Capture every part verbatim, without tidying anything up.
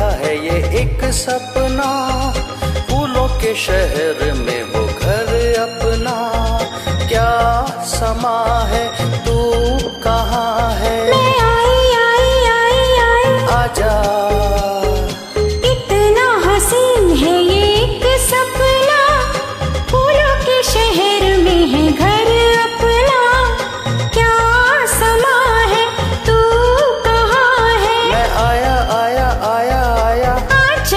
देखा है ये एक सपना, फूलों के शहर में वो घर अपना। क्या समा है, तू कहाँ है? मैं आई आई आई आई आजा। इतना हसीन है ये एक सपना, फूलों के शहर में है घर अपना। क्या समा है, तू कहाँ है? मैं आया आया आया आया। आजा।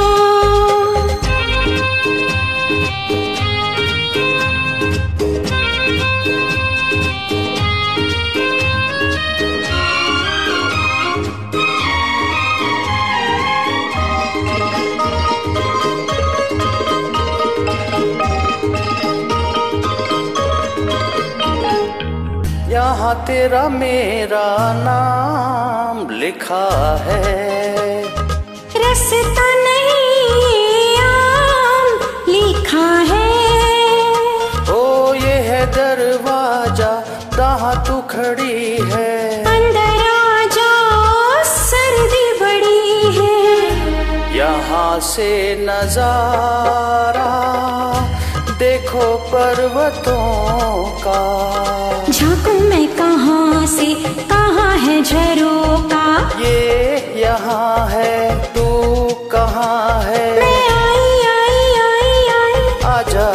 यहाँ तेरा मेरा नाम लिखा है, रास्ता नहीं आम लिखा है। ओ ये है दरवाजा, जहाँ तू खड़ी है। अंदर आ जाओ, सर्दी बड़ी है। यहाँ से नजारा देखो पर्वतों का। झांकू मैं कहाँ से, कहाँ है झरोका? ये यहाँ है, तू कहाँ है? मैं आई आई आई आई आजा।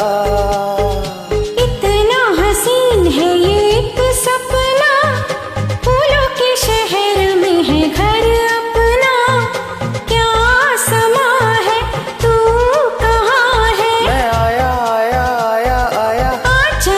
इतना हसीन है ये एक सपना, फूलों के शहर में है घर अपना। क्या समा है, तू कहाँ है? मैं आया आया आया आया। आजा।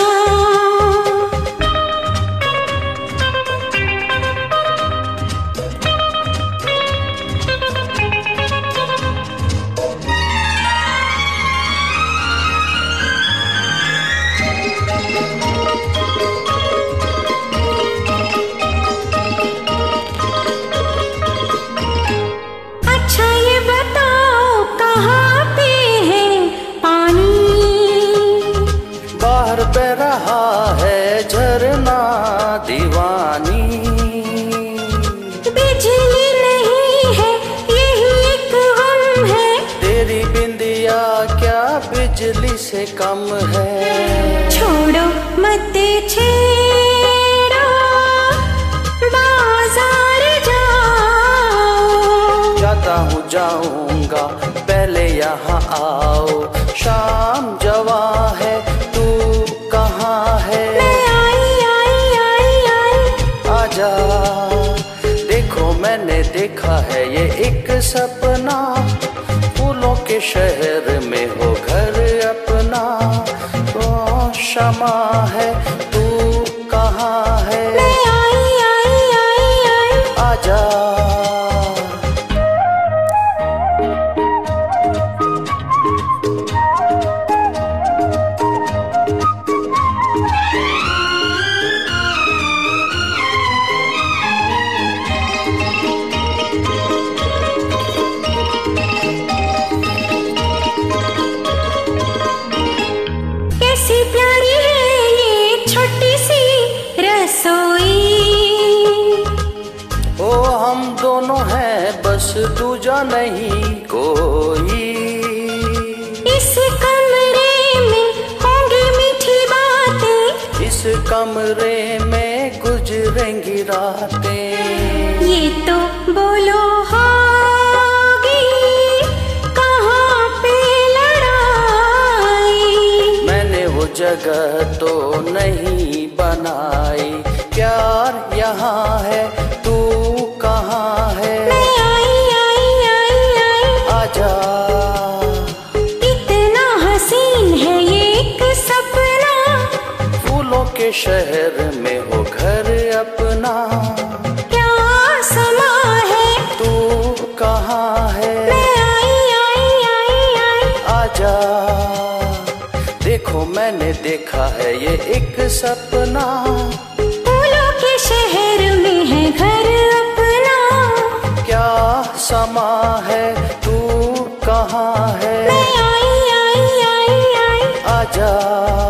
अच्छा ये बताओ कहाँ पे है पानी? बाहर बह रहा है झरना दीवानी। बिजली नहीं है, यही एक गम है। तेरी बिंदिया क्या बिजली से कम है? छोड़ो मत छेड़ो, बाजार जाओ। जाता हूँ जाऊंगा, पहले यहाँ आओ। शाम जवा है, तू कहाँ है? मैं आई आई आई आई आजा। देखो मैंने देखा है ये एक सपना, फूलों के शहर में हो घर अपना। तो शमा है, तू कहाँ है? मैं आई आई आई आई आजा। कैसी प्यारी है ये छोटी सी रसोई। ओ हम दोनों हैं, बस दूजा नहीं कोई। इस कमरे में होंगी मीठी बातें, इस कमरे में गुजरेंगी रातें। ये तो बोलो होगी कहाँ पे लड़ाई। मैंने वो जगह तो नहीं बनाई, प्यार यहाँ है, तू कहाँ है? मैं आई आई आई आई आजा। इतना हसीन है ये एक सपना, फूलों के शहर में हो घर अपना। क्या समा है, तू कहाँ है? मैं आई आई आई आई आजा। देखो मैंने देखा है ये एक सपना, फूलों के शहर में है घर अपना। क्या समा है, तू कहाँ है? मैं आई आई आई आई आजा।